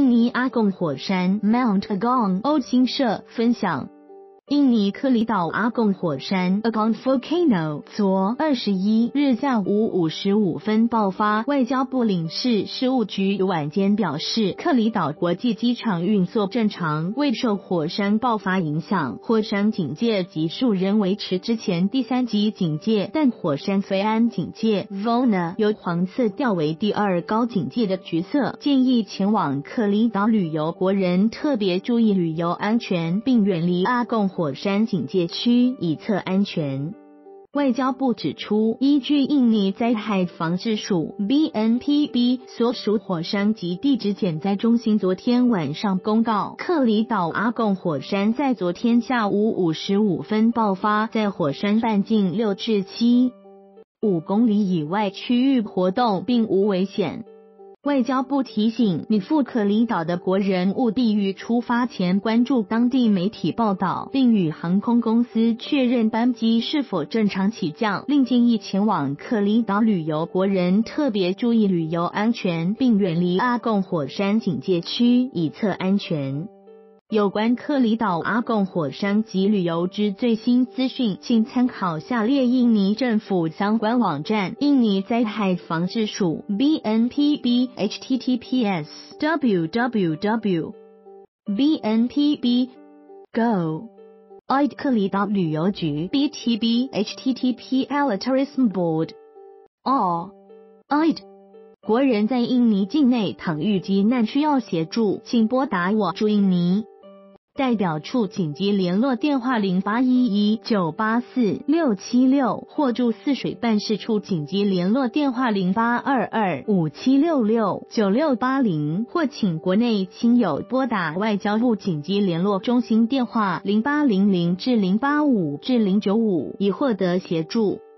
印尼阿贡火山 Mount Agung。 欧新社分享，印尼克里岛阿贡火山 Agung Volcano 昨21日下午5时5分爆发。外交部领事事务局晚间表示，克里岛国际机场运作正常，未受火山爆发影响。火山警戒级数仍维持之前第3级警戒，但火山飞安警戒 VONA 由黄色调为第2高警戒的橘色，建议前往克里岛旅游国人特别注意旅游安全，并远离阿贡火山警戒区，以测安全。外交部指出，依据印尼灾害防治署 BNPB 所属火山及地质减灾中心昨天晚上公告，克里岛阿贡火山在昨天下午5时5分爆发，在火山半径6至7.5公里以外区域活动并无危险。外交部提醒你赴克里岛的国人务必于出发前关注当地媒体报道，并与航空公司确认班机是否正常起降。另建议前往克里岛旅游国人特别注意旅游安全，并远离阿贡火山警戒区，以测安全。有关克里岛阿贡火山及旅游之最新资讯，请参考下列印尼政府相关网站：印尼灾害防治署 BNPB https://www.bnpb.go id 克里岛旅游局 BTB http://tourism.board.org id 国人在印尼境内倘遇急难需要协助，请拨打我驻印尼代表处紧急联络电话0811984676，或驻泗水办事处紧急联络电话082257669680，或请国内亲友拨打外交部紧急联络中心电话0800-085-095，以获得协助。